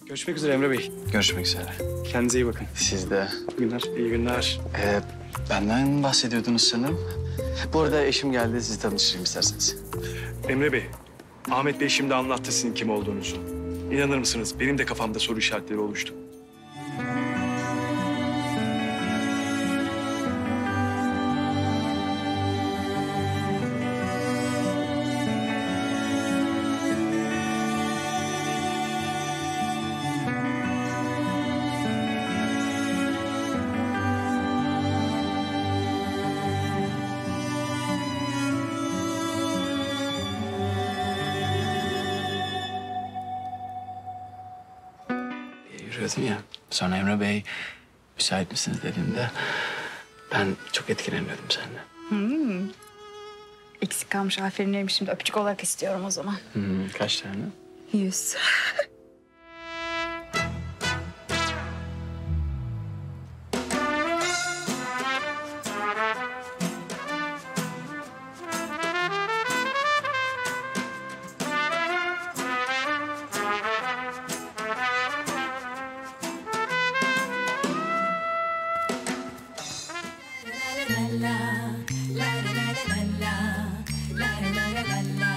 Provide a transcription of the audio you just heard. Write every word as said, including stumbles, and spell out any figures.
Görüşmek üzere Emre Bey. Görüşmek üzere. Kendinize iyi bakın. Siz de. İyi günler. İyi günler. Ee, benden bahsediyordunuz sanırım. Bu arada eşim geldi. Sizi tanıştırayım isterseniz. Emre Bey, Ahmet Bey şimdi anlattı sizin kim olduğunuzu. İnanır mısınız? Benim de kafamda soru işaretleri oluştu. Yürüyordum ya. Sonra Emre Bey müsait misiniz dediğimde ben çok etkileniyordum senden. Eksik kalmış aferinlerimi şimdi öpücük olarak istiyorum o zaman. Hmm, kaç tane? Yüz. la la la la la la la la la la la la